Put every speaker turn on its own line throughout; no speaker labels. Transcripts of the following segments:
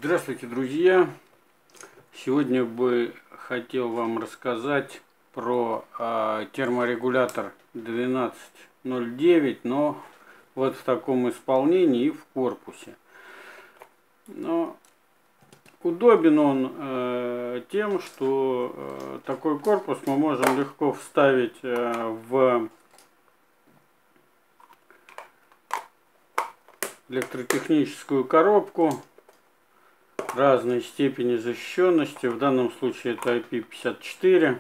Здравствуйте, друзья! Сегодня бы хотел вам рассказать про терморегулятор 1209, но вот в таком исполнении и в корпусе. Но удобен он тем, что такой корпус мы можем легко вставить в электротехническую коробку разной степени защищенности. В данном случае это IP54.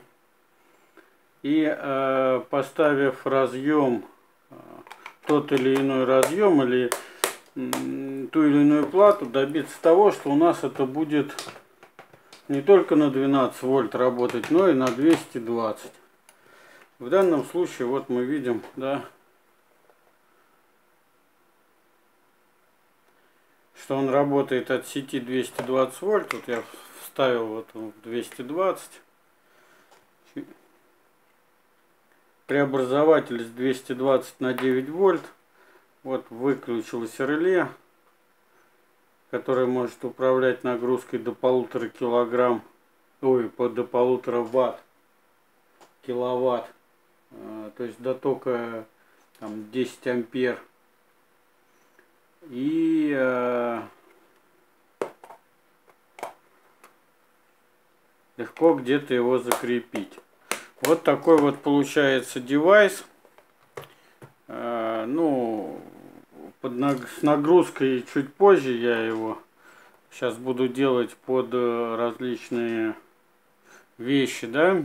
И поставив разъем, тот или иной разъем или ту или иную плату, добиться того, что у нас это будет не только на 12 вольт работать, но и на 220. В данном случае вот мы видим, да, что он работает от сети 220 вольт. Вот я вставил вот 220. Преобразователь с 220 на 9 вольт. Вот выключилось реле, которое может управлять нагрузкой до 1,5 килограмм, до 1,5 ватт, киловатт, то есть до тока там 10 ампер. И легко где-то его закрепить. Вот такой вот получается девайс. Ну, с нагрузкой чуть позже я его сейчас буду делать под различные вещи, да.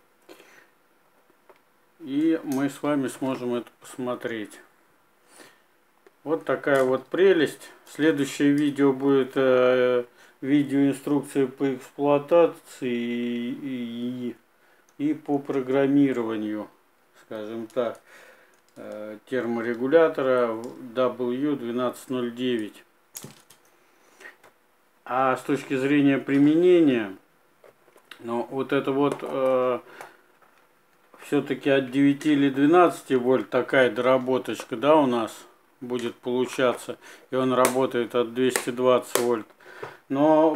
И мы с вами сможем это посмотреть. Вот такая вот прелесть. Следующее видео будет видеоинструкция по эксплуатации и по программированию, скажем так, терморегулятора W1209. А с точки зрения применения, ну, вот это вот все-таки от 9 или 12 вольт такая доработочка, да, у нас будет получаться, и он работает от 220 вольт. Но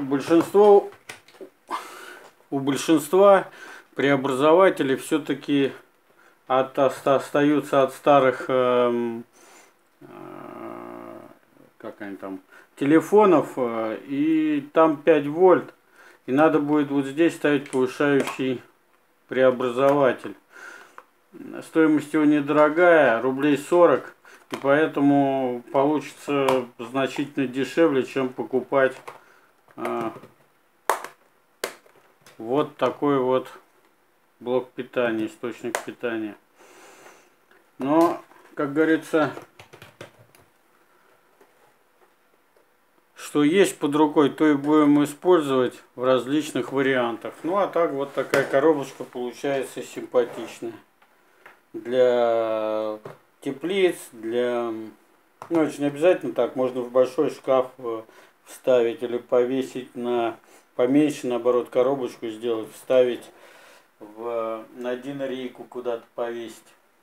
у большинства преобразователи все-таки остаются от старых как они там, телефонов, и там 5 вольт, и надо будет вот здесь ставить повышающий преобразователь. Стоимость его недорогая, рублей 40, и поэтому получится значительно дешевле, чем покупать вот такой вот блок питания, источник питания. Но, как говорится, что есть под рукой, то и будем использовать в различных вариантах. Ну а так вот такая коробочка получается симпатичная. Для теплиц, для... Ну, очень обязательно так, можно в большой шкаф вставить или повесить на поменьше, наоборот, коробочку сделать, вставить на динарейку куда-то повесить.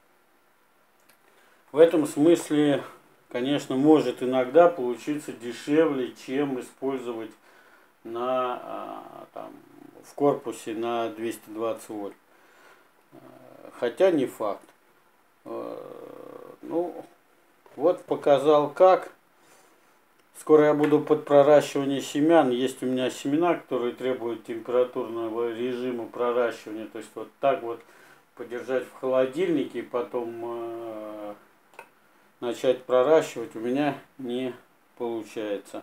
В этом смысле, конечно, может иногда получиться дешевле, чем использовать в корпусе на 220 вольт. Хотя не факт. Ну, вот показал как. Скоро я буду под проращивание семян. Есть у меня семена, которые требуют температурного режима проращивания. То есть вот так вот подержать в холодильнике и потом начать проращивать у меня не получается.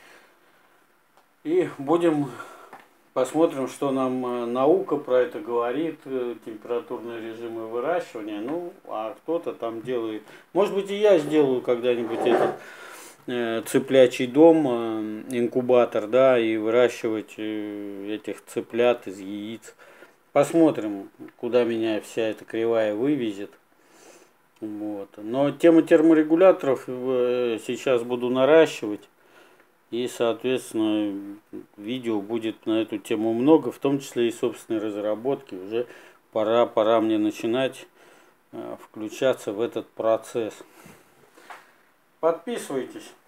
И посмотрим, что нам наука про это говорит, температурные режимы выращивания. Ну, а кто-то там делает. Может быть, и я сделаю когда-нибудь этот цыплячий дом, инкубатор, да, и выращивать этих цыплят из яиц. Посмотрим, куда меня вся эта кривая вывезет. Вот. Но тему терморегуляторов сейчас буду наращивать. И, соответственно, видео будет на эту тему много, в том числе и собственной разработки. Уже пора мне начинать включаться в этот процесс. Подписывайтесь.